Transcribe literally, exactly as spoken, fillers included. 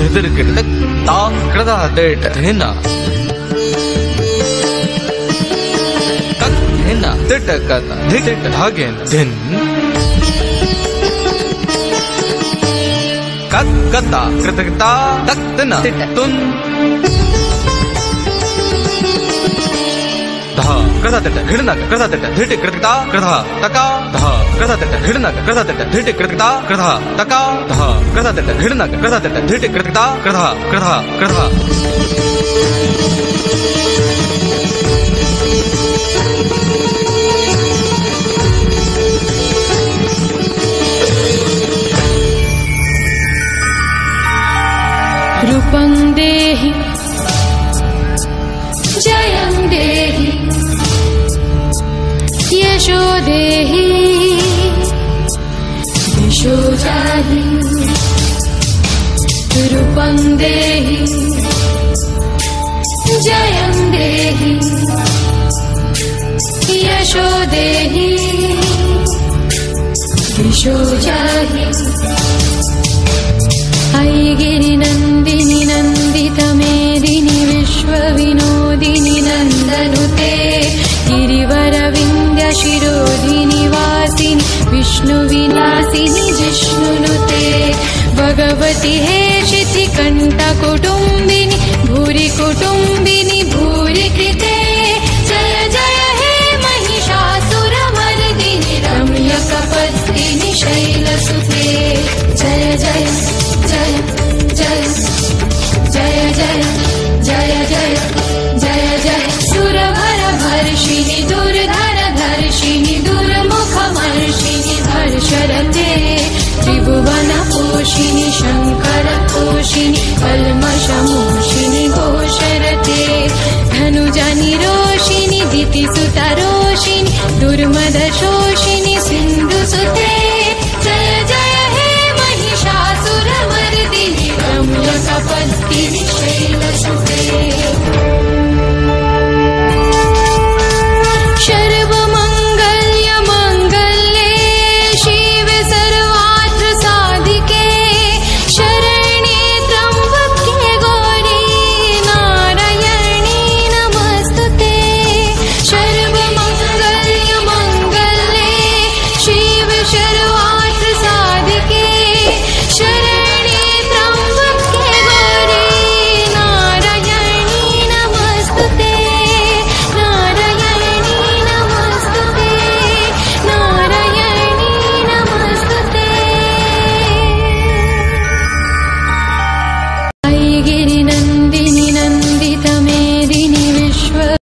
धितिर्किटक ता कृता देट हिना कक हिना तिटकता धितिट धागेन धिन कक कता कृतकता तक्तना तुन धा कृता तिट हिड़नक कृता तिट धिट कृतकता कृता तका धा कृता तिट हिड़नक कृता तिट धिट कृतकता कृता तका धा कृता तिट हिड़नक कृता तिट धिट कृतकता कृता कृता कृता रूपं देहि जयं देहि यशो देहि दिशो जाहि रूपं देहि जयं देहि यशो देहि दिशो जाहि ऐगिरि नन्दिनि नन्दितमेदिनि विश्वविनोदिनि नन्दनुते गिरिवरविन्द्य शिरोधिनि वासिनि विष्णुविलासिनि जिष्णुनुते भगवति हे शितिकण्ठकुटुम्बिनि भूरि कुटुम्बिनि भूरि कृते जय जय हे महिषासुरमर्दिनि रम्यकपत्तिनि शैलसुते जय जय जय जय जय जय जय जय जय जय सुरभरभर्षिणि दुर्धरधर्षिणि दुर्मुखमर्षिणि हर्षरते त्रिभुवनपोषिणि शङ्करपोषिणि कल्मषमोषिणि घोषरते धनुजनिरोषिणि दितिसुतरोषिणि दुर्मदशो